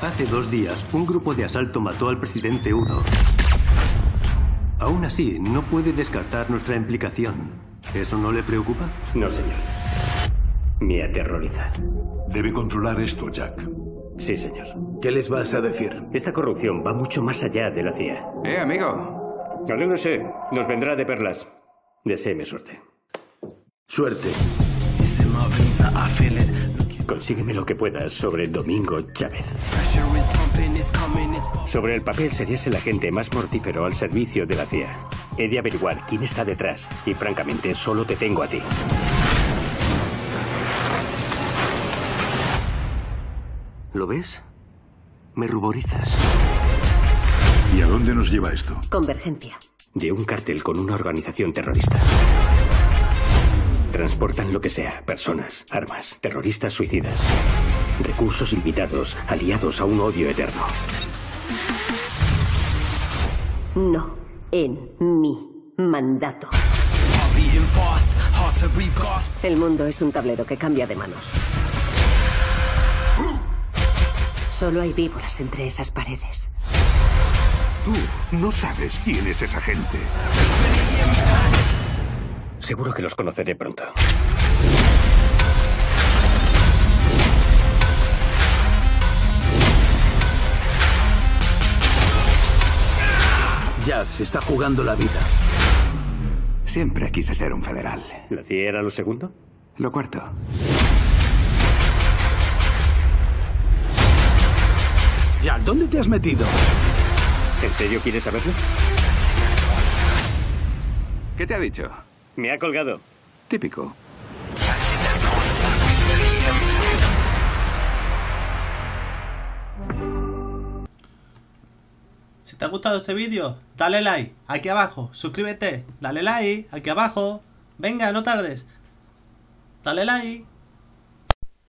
Hace 2 días, un grupo de asalto mató al presidente Udo. Aún así, no puede descartar nuestra implicación. ¿Eso no le preocupa? No, señor. Me aterroriza. Debe controlar esto, Jack. Sí, señor. ¿Qué les vas a decir? Esta corrupción va mucho más allá de la CIA. Amigo. Alégrese. Nos vendrá de perlas. Deséeme suerte. Suerte. Consígueme lo que puedas sobre Domingo Chávez. Sobre el papel serías el agente más mortífero al servicio de la CIA. He de averiguar quién está detrás y francamente solo te tengo a ti. ¿Lo ves? Me ruborizas. ¿Y a dónde nos lleva esto? Convergencia. De un cártel con una organización terrorista. Transportan lo que sea, personas, armas, terroristas suicidas, recursos limitados, aliados a un odio eterno. No, en mi mandato. El mundo es un tablero que cambia de manos. Solo hay víboras entre esas paredes. Tú no sabes quién es esa gente. Seguro que los conoceré pronto. Jack se está jugando la vida. Siempre quise ser un federal. ¿La CIA era lo segundo? Lo cuarto. Jack, ¿dónde te has metido? ¿En serio quieres saberlo? ¿Qué te ha dicho? Me ha colgado. Típico. Si te ha gustado este vídeo, dale like aquí abajo, suscríbete, dale like aquí abajo. Venga, no tardes. Dale like.